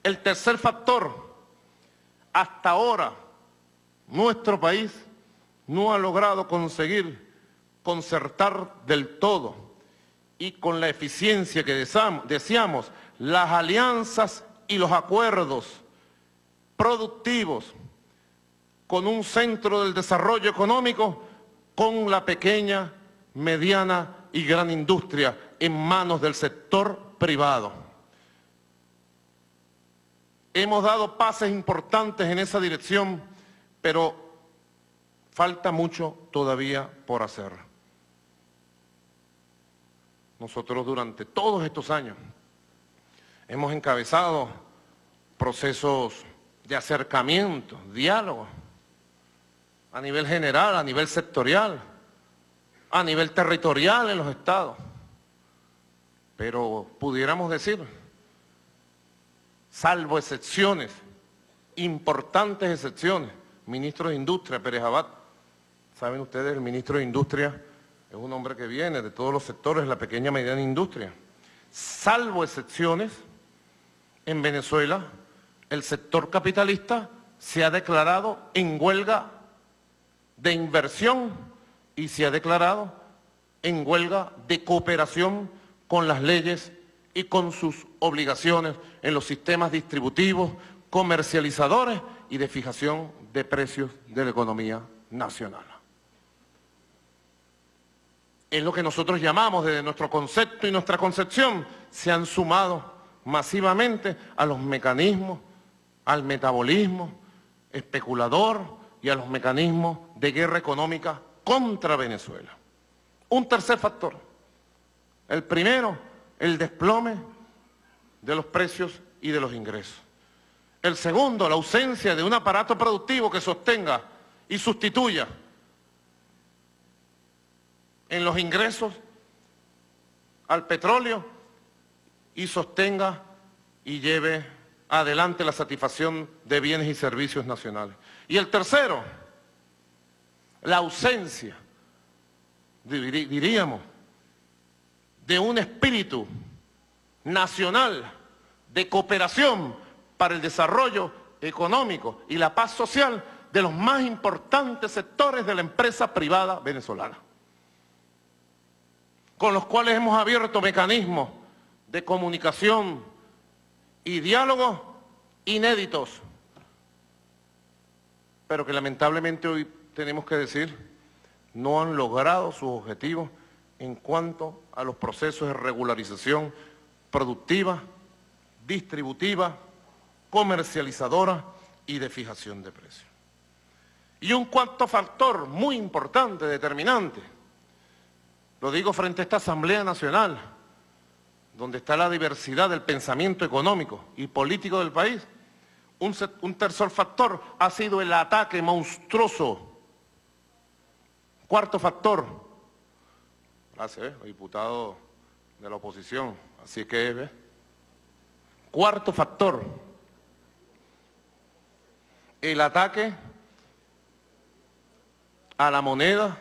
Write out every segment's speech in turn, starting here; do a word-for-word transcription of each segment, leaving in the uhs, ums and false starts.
El tercer factor, hasta ahora nuestro país no ha logrado conseguir concertar del todo y con la eficiencia que deseamos las alianzas y los acuerdos productivos con un centro del desarrollo económico con la pequeña, mediana y gran industria en manos del sector privado. Hemos dado pasos importantes en esa dirección, pero falta mucho todavía por hacer. Nosotros durante todos estos años hemos encabezado procesos de acercamiento, diálogo, a nivel general, a nivel sectorial, a nivel territorial en los estados. Pero pudiéramos decir, salvo excepciones, importantes excepciones, ministro de Industria, Pérez Abad, saben ustedes, el ministro de Industria es un hombre que viene de todos los sectores de la pequeña y mediana industria. Salvo excepciones, en Venezuela, el sector capitalista se ha declarado en huelga de inversión y se ha declarado en huelga de cooperación con las leyes y con sus obligaciones en los sistemas distributivos, comercializadores y de fijación de precios de la economía nacional. Es lo que nosotros llamamos desde nuestro concepto y nuestra concepción, se han sumado masivamente a los mecanismos, al metabolismo especulador y a los mecanismos de guerra económica contra Venezuela. Un tercer factor, el primero, el desplome de los precios y de los ingresos. El segundo, la ausencia de un aparato productivo que sostenga y sustituya en los ingresos al petróleo y sostenga y lleve adelante la satisfacción de bienes y servicios nacionales. Y el tercero, la ausencia, diríamos, de un espíritu nacional de cooperación para el desarrollo económico y la paz social de los más importantes sectores de la empresa privada venezolana, con los cuales hemos abierto mecanismos de comunicación y diálogo inéditos, pero que lamentablemente hoy tenemos que decir no han logrado sus objetivos en cuanto a los procesos de regularización productiva, distributiva, comercializadora y de fijación de precios. Y un cuarto factor muy importante, determinante, lo digo frente a esta Asamblea Nacional, donde está la diversidad del pensamiento económico y político del país, un, un tercer factor ha sido el ataque monstruoso. Cuarto factor, gracias, ¿eh? Diputado de la oposición, así que, ¿ves? Cuarto factor, el ataque a la moneda,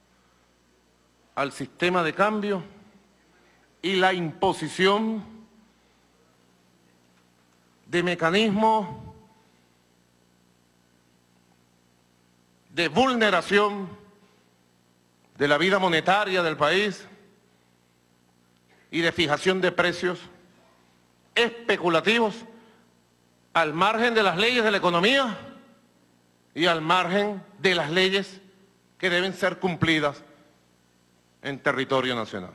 al sistema de cambio y la imposición de mecanismos de vulneración de la vida monetaria del país y de fijación de precios especulativos al margen de las leyes de la economía y al margen de las leyes que deben ser cumplidas en territorio nacional.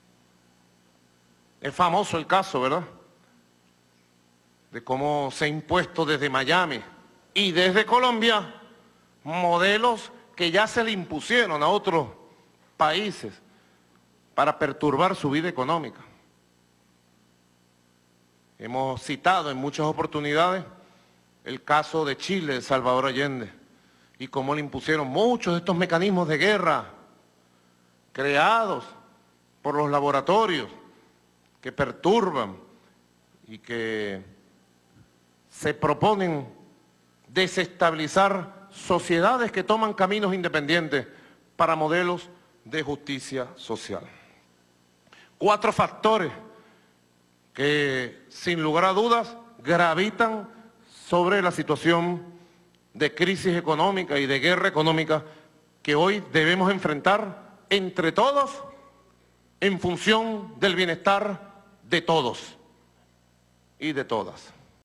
Es famoso el caso, ¿verdad?, de cómo se ha impuesto desde Miami y desde Colombia modelos que ya se le impusieron a otros países para perturbar su vida económica. Hemos citado en muchas oportunidades el caso de Chile, de Salvador Allende, y cómo le impusieron muchos de estos mecanismos de guerra creados por los laboratorios que perturban y que se proponen desestabilizar sociedades que toman caminos independientes para modelos de justicia social. Cuatro factores que, sin lugar a dudas, gravitan sobre la situación de crisis económica y de guerra económica que hoy debemos enfrentar entre todos en función del bienestar de todos y de todas.